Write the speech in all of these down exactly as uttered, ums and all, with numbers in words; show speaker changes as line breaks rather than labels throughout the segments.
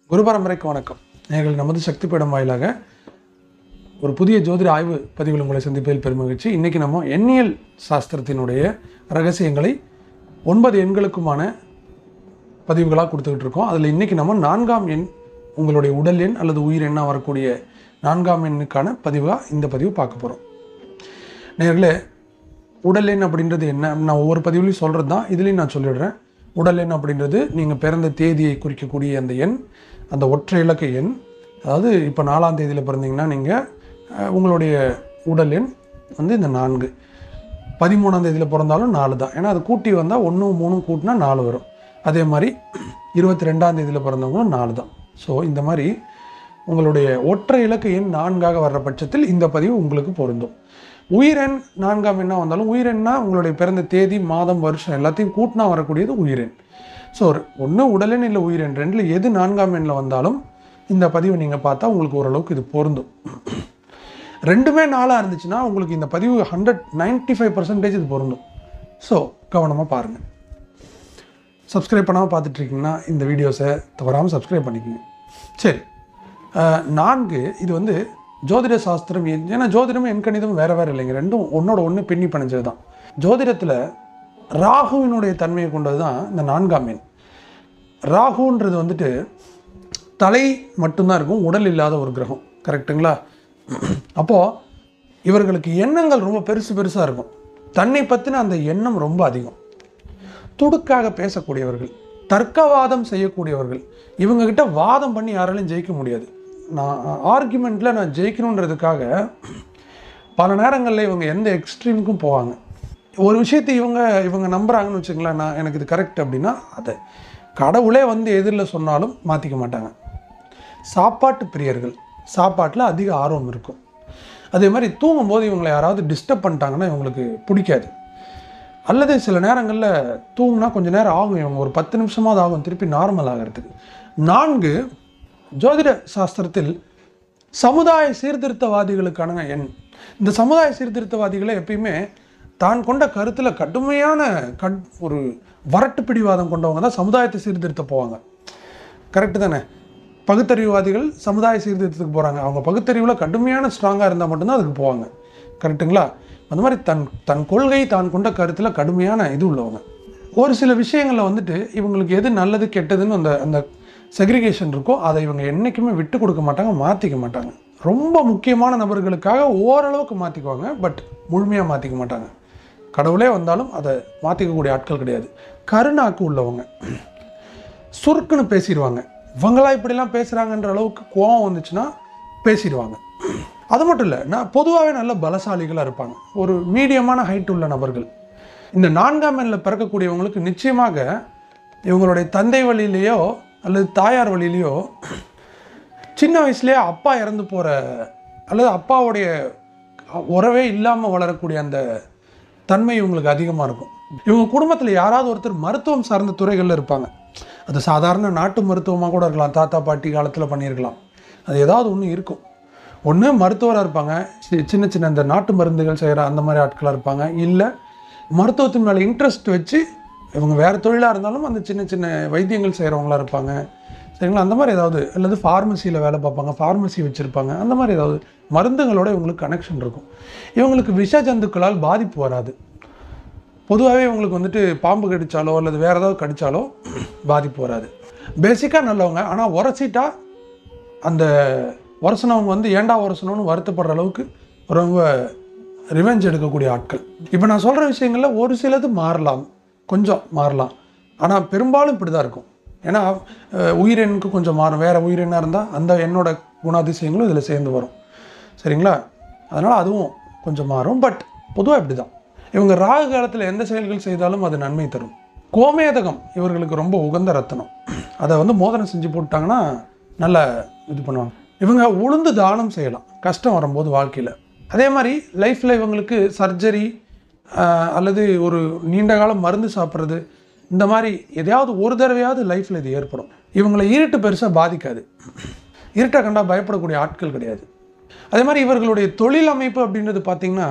குரு பரம்பரைக்கு வணக்கம். நேயர்கள், நமது சக்தி பீடம் வாயிலாக ஒரு புதிய ஜோதிட ஆய்வு பதிவில் உங்களை சந்திப்பதில் பெருமகிழ்ச்சி. இன்றைக்கி நம்ம எண்ணியல் சாஸ்திரத்தினுடைய ரகசியங்களை ஒன்பது எண்களுக்குமான பதிவுகளாக கொடுத்துக்கிட்டு இருக்கோம். அதில் இன்றைக்கி நம்ம நான்காம் எண், உங்களுடைய உடல் எண் அல்லது உயிர் எண்ணாக வரக்கூடிய நான்காம் எண்ணுக்கான பதிவாக இந்த பதிவு பார்க்க போகிறோம். நேயர்களே, உடல் எண் அப்படின்றது என்ன? நான் ஒவ்வொரு பதிவுலையும் சொல்கிறது தான், இதுலேயும் நான் சொல்லிடுறேன். உடல் எண் அப்படின்றது நீங்கள் பிறந்த தேதியை குறிக்கக்கூடிய அந்த எண், அந்த ஒற்றை இலக்க எண். அதாவது இப்போ நாலாம் தேதியில் பிறந்தீங்கன்னா நீங்கள் உங்களுடைய உடல் எண் வந்து இந்த நான்கு. பதிமூணாம் தேதியில் பிறந்தாலும் நாலு தான், ஏன்னா அது கூட்டி வந்தால் ஒன்று மூணு கூட்டினா நாலு வரும். அதே மாதிரி இருபத்தி ரெண்டாம் தேதியில் பிறந்தவங்களும் நாலு தான். ஸோ இந்த மாதிரி உங்களுடைய ஒற்றை இலக்க எண் நான்காக வர்ற பட்சத்தில் இந்த பதிவு உங்களுக்கு பொருந்தும். உயிரெண் நான்காம் எண்ணாக வந்தாலும், உயிரெண்ணா உங்களுடைய பிறந்த தேதி, மாதம், வருஷம் எல்லாத்தையும் கூட்டினா வரக்கூடியது உயிரெண். ஸோ ஒன்று உடலெண் இல்லை உயிரெண், ரெண்டில் எது நான்காம் எண்ணில் வந்தாலும் இந்த பதிவு நீங்கள் பார்த்தா உங்களுக்கு ஓரளவுக்கு இது பொருந்தும். ரெண்டுமே நாளாக இருந்துச்சுன்னா உங்களுக்கு இந்த பதிவு ஹண்ட்ரட் நைன்ட்டி ஃபைவ் பர்சன்டேஜ் இது பொருந்தும். ஸோ கவனமாக பாருங்கள். சப்ஸ்கிரைப் பண்ணாமல் பார்த்துட்ருக்கீங்கன்னா இந்த வீடியோஸை தவறாமல் சப்ஸ்கிரைப் பண்ணிக்கோங்க. சரி, நான்கு இது வந்து ஜோதிட சாஸ்திரம். ஏன்னா ஜோதிடமும் எண்கணிதமும் வேறு வேறு இல்லைங்க, ரெண்டும் ஒன்றோட ஒன்று பின்னி பிணைஞ்சது தான். ஜோதிடத்தில் ராகுவினுடைய தன்மையை கொண்டது தான் இந்த நான்காம் எண். ராகுன்றது வந்துட்டு தலை மட்டும்தான் இருக்கும், உடல் இல்லாத ஒரு கிரகம். கரெக்டுங்களா? அப்போது இவர்களுக்கு எண்ணங்கள் ரொம்ப பெருசு பெருசாக இருக்கும். தன்னை பற்றின அந்த எண்ணம் ரொம்ப அதிகம். துடுக்காக பேசக்கூடியவர்கள், தர்க்கவாதம் செய்யக்கூடியவர்கள். இவங்ககிட்ட வாதம் பண்ணி யாராலையும் ஜெயிக்க முடியாது. நான் ஆர்குமெண்ட்டில் நான் ஜெயிக்கணுன்றதுக்காக பல நேரங்களில் இவங்க எந்த எக்ஸ்ட்ரீமுக்கும் போவாங்க. ஒரு விஷயத்தை இவங்க இவங்க நம்புகிறாங்கன்னு வச்சுங்களேன், நான் எனக்கு இது கரெக்ட் அப்படின்னா அதை கடவுளே வந்து எதிரில் சொன்னாலும் மாற்றிக்க மாட்டாங்க. சாப்பாட்டு பிரியர்கள், சாப்பாட்டில் அதிக ஆர்வம் இருக்கும். அதே மாதிரி தூங்கும்போது இவங்களை யாராவது டிஸ்டர்ப் பண்ணிட்டாங்கன்னா இவங்களுக்கு பிடிக்காது. அல்லது சில நேரங்களில் தூங்குனா கொஞ்சம் நேரம் ஆகும், இவங்க ஒரு பத்து நிமிஷமாவது ஆகும் திருப்பி நார்மல் ஆகிறதுக்கு. நான்கு ஜோதிட சாஸ்திரத்தில் சமுதாய சீர்திருத்தவாதிகளுக்கான எண். இந்த சமுதாய சீர்திருத்தவாதிகளை எப்பயுமே தான் கொண்ட கருத்தில் கடுமையான கட் ஒரு வரட்டு பிடிவாதம் கொண்டவங்க தான் சமுதாயத்தை சீர்திருத்த போவாங்க. கரெக்டு தானே? பகுத்தறிவுவாதிகள் சமுதாய சீர்திருத்தத்துக்கு போகிறாங்க, அவங்க பகுத்தறிவில் கடுமையான ஸ்ட்ராங்காக இருந்தால் மட்டும்தான் அதுக்கு போவாங்க. கரெக்டுங்களா? அந்த மாதிரி தன் தன் கொள்கை தான் கொண்ட கருத்தில் கடுமையான இது உள்ளவங்க. ஒரு சில விஷயங்களில் வந்துட்டு இவங்களுக்கு எது நல்லது கெட்டதுன்னு அந்த அந்த செக்ரிகேஷன் இருக்கோ அதை இவங்க என்றைக்குமே விட்டு கொடுக்க மாட்டாங்க, மாற்றிக்க மாட்டாங்க. ரொம்ப முக்கியமான நபர்களுக்காக ஓரளவுக்கு மாற்றிக்குவாங்க, பட் முழுமையாக மாற்றிக்க மாட்டாங்க. கடவுளே வந்தாலும் அதை மாற்றிக்கக்கூடிய ஆட்கள் கிடையாது. கருணாக்கு உள்ளவங்க, சுருக்குன்னு பேசிடுவாங்க. இவங்களா இப்படிலாம் பேசுகிறாங்கன்ற அளவுக்கு கோபம் வந்துச்சுன்னா பேசிடுவாங்க. அது மட்டும் இல்லை, நான் பொதுவாகவே நல்ல பலசாலிகளாக இருப்பாங்க, ஒரு மீடியமான ஹைட் உள்ள நபர்கள். இந்த நான்காம் எண்ணில் பிறக்கக்கூடியவங்களுக்கு நிச்சயமாக இவங்களுடைய தந்தை வழியிலேயோ அல்லது தாயார் வழியிலையோ சின்ன வயசுலேயே அப்பா இறந்து போகிற அல்லது அப்பாவுடைய உறவே இல்லாமல் வளரக்கூடிய அந்த தன்மை இவங்களுக்கு அதிகமாக இருக்கும். இவங்க குடும்பத்தில் யாராவது ஒருத்தர் மருத்துவம் சார்ந்த துறைகளில் இருப்பாங்க. அது சாதாரண நாட்டு மருத்துவமாக கூட இருக்கலாம், தாத்தா பாட்டி காலத்தில் பண்ணியிருக்கலாம். அது ஏதாவது ஒன்று இருக்கும். ஒன்று மருத்துவராக இருப்பாங்க, சின்ன சின்ன இந்த நாட்டு மருந்துகள் செய்கிற அந்த மாதிரி ஆட்களாக இருப்பாங்க. இல்லை மருத்துவத்தின் மேலே இன்ட்ரெஸ்ட் வச்சு இவங்க வேறு தொழிலாக இருந்தாலும் அந்த சின்ன சின்ன வைத்தியங்கள் செய்கிறவங்களா இருப்பாங்க. சரிங்களா? அந்த மாதிரி ஏதாவது, அல்லது ஃபார்மசியில் வேலை பார்ப்பாங்க, ஃபார்மசி வச்சுருப்பாங்க. அந்த மாதிரி ஏதாவது மருந்துகளோட இவங்களுக்கு கனெக்ஷன் இருக்கும். இவங்களுக்கு விஷ ஜந்துக்களால் பாதிப்பு வராது. பொதுவாகவே இவங்களுக்கு வந்துட்டு பாம்பு கடித்தாலோ அல்லது வேறு ஏதாவது கடித்தாலோ பாதிப்பு வராது. பேசிக்காக நல்லவங்க, ஆனால் உரசிட்டா அந்த உரசனவங்க வந்து ஏண்டா உரசனம்னு வருத்தப்படுற அளவுக்கு ரொம்ப ரிவெஞ்ச் எடுக்கக்கூடிய ஆட்கள். இப்போ நான் சொல்கிற விஷயங்களில் ஒரு சிலது மாறலாம், கொஞ்சம் மாறலாம், ஆனால் பெரும்பாலும் இப்படி தான் இருக்கும். ஏன்னா உயிரெண்ணுக்கு கொஞ்சம் மாறும், வேறு உயிரெண்ணாக இருந்தால் அந்த எண்ணோட குணாதிசயங்களும் இதில் சேர்ந்து வரும். சரிங்களா? அதனால் அதுவும் கொஞ்சம் மாறும், பட் பொதுவாக இப்படி தான். இவங்க ராகு காலத்தில் எந்த செயல்கள் செய்தாலும் அது நன்மை தரும். கோமேதகம் இவர்களுக்கு ரொம்ப உகந்த ரத்தனம். அதை வந்து மோதனம் செஞ்சு போட்டாங்கன்னா நல்லா இது பண்ணுவாங்க. இவங்க உளுந்து தானம் செய்யலாம் கஷ்டம் வரும்போது வாழ்க்கையில். அதே மாதிரி லைஃப்பில் இவங்களுக்கு சர்ஜரி அல்லது ஒரு நீண்ட காலம் மருந்து சாப்பிட்றது, இந்த மாதிரி எதையாவது ஒரு தடவையாவது லைஃப்பில் இது ஏற்படும். இவங்களை இருட்டு பெருசாக பாதிக்காது, இருட்டை கண்டா பயப்படக்கூடிய ஆட்கள் கிடையாது. அதே மாதிரி இவர்களுடைய தொழில் அமைப்பு அப்படின்றது பார்த்திங்கன்னா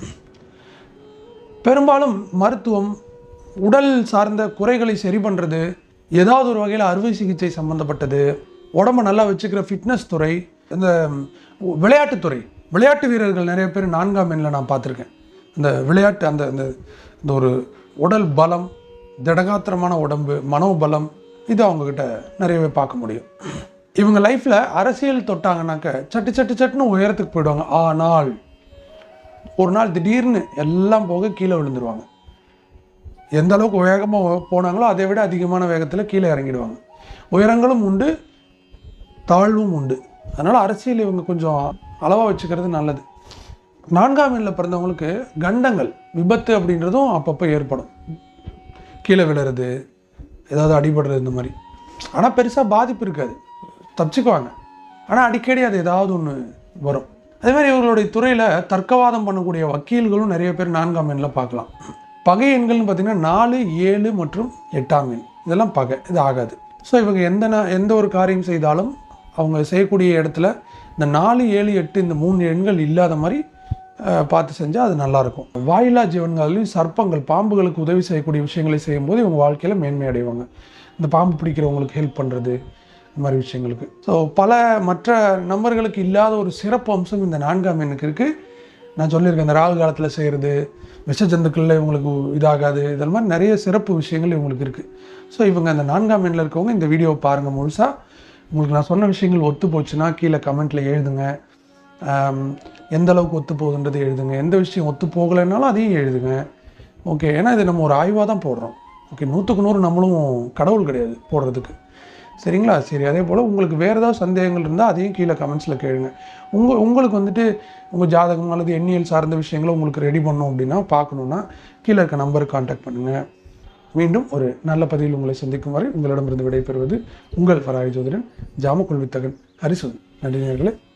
பெரும்பாலும் மருத்துவம், உடல் சார்ந்த குறைகளை சரி பண்ணுறது, ஏதாவது ஒரு வகையில் அறுவை சிகிச்சை சம்மந்தப்பட்டது, உடம்பை நல்லா வச்சுக்கிற ஃபிட்னஸ் துறை, இந்த விளையாட்டுத்துறை, விளையாட்டு வீரர்கள் நிறைய பேர் நான்காம் எண்ணில் நான் பார்த்துருக்கேன். இந்த விளையாட்டு அந்த இந்த இந்த ஒரு உடல் பலம், திடகாத்திரமான உடம்பு, மனோபலம், இது அவங்கக்கிட்ட நிறையவே பார்க்க முடியும். இவங்க லைஃப்பில் அரசியல் தொட்டாங்கனாக்க சட்டு சட்டு சட்டுன்னு உயரத்துக்கு போயிடுவாங்க. ஆனால் ஒரு நாள் திடீர்னு எல்லாம் போக கீழே விழுந்துருவாங்க. எந்த அளவுக்கு வேகமாக போனாங்களோ அதை விட அதிகமான வேகத்தில் கீழே இறங்கிடுவாங்க. உயரங்களும் உண்டு, தாழ்வும் உண்டு. அதனால் அரசியல் இவங்க கொஞ்சம் அளவாக வச்சுக்கிறது நல்லது. நான்காம் எண்ணில் பிறந்தவங்களுக்கு கண்டங்கள், விபத்து அப்படின்றதும் அப்பப்போ ஏற்படும். கீழே விழுறது, ஏதாவது அடிபடுறது, இந்த மாதிரி. ஆனால் பெருசாக பாதிப்பு இருக்காது, தப்பிச்சுக்குவாங்க. ஆனால் அடிக்கடி அது ஏதாவது ஒன்று வரும். அதே மாதிரி இவர்களுடைய துறையில் தர்க்கவாதம் பண்ணக்கூடிய வக்கீல்களும் நிறைய பேர் நான்காம் எண்ணில் பார்க்கலாம். பகை எண்கள்னு பார்த்திங்கன்னா நாலு, ஏழு மற்றும் எட்டாம் எண், இதெல்லாம் பகை, இது ஆகாது. ஸோ இவங்க எந்த எந்த ஒரு காரியம் செய்தாலும் அவங்க செய்யக்கூடிய இடத்துல இந்த நாலு, ஏழு, எட்டு இந்த மூணு எண்கள் இல்லாத மாதிரி பார்த்து செஞ்சால் அது நல்லாயிருக்கும். வாயிலா ஜீவன்களையும் சர்ப்பங்கள், பாம்புகளுக்கு உதவி செய்யக்கூடிய விஷயங்களை செய்யும்போது இவங்க வாழ்க்கையில் மேன்மை அடைவாங்க. இந்த பாம்பு பிடிக்கிறவங்களுக்கு ஹெல்ப் பண்ணுறது, இந்த மாதிரி விஷயங்களுக்கு. ஸோ பல மற்ற நம்பர்களுக்கு இல்லாத ஒரு சிறப்பு அம்சம் இந்த நான்காம் எண்ணுக்கு இருக்குது. நான் சொல்லியிருக்கேன், இந்த ராகு காலத்தில் செய்கிறது, விஷ ஜந்துக்களில் இவங்களுக்கு இதாகாது, இதெல்லாம் மாதிரி நிறைய சிறப்பு விஷயங்கள் இவங்களுக்கு இருக்குது. ஸோ இவங்க அந்த நான்காம் எண்ணில் இருக்கவங்க இந்த வீடியோவை பாருங்கள் முழுசாக. உங்களுக்கு நான் சொன்ன விஷயங்கள் ஒத்து போச்சுன்னா கீழே கமெண்ட்டில் எழுதுங்க. எந்த அளவுக்கு ஒத்து போகுதுன்றது எழுதுங்க. எந்த விஷயம் ஒத்து போகலைன்னாலும் அதையும் எழுதுங்க. ஓகே, ஏன்னா இது நம்ம ஒரு ஆய்வாக தான் போடுறோம். ஓகே, நூற்றுக்கு நூறு நம்மளும் கடவுள் கிடையாது போடுறதுக்கு, சரிங்களா? சரி, அதே போல் உங்களுக்கு வேறு ஏதாவது சந்தேகங்கள் இருந்தால் அதையும் கீழே கமெண்ட்ஸில் கேளுங்க. உங்கள் உங்களுக்கு வந்துட்டு உங்கள் ஜாதகம் அல்லது எண்ணியல் சார்ந்த விஷயங்களை உங்களுக்கு ரெடி பண்ணோம் அப்படின்னா, பார்க்கணுன்னா கீழே இருக்க நம்பருக்கு கான்டாக்ட் பண்ணுங்கள். மீண்டும் ஒரு நல்ல பதிவில் உங்களை சந்திக்கும் வரை உங்களிடமிருந்து விடைபெறுவது உங்கள் ஃபராய் ஜோதிடன் ஜாமக்குள் வித்தகன் ஹரிசுதன். நன்றி நேயர்களே.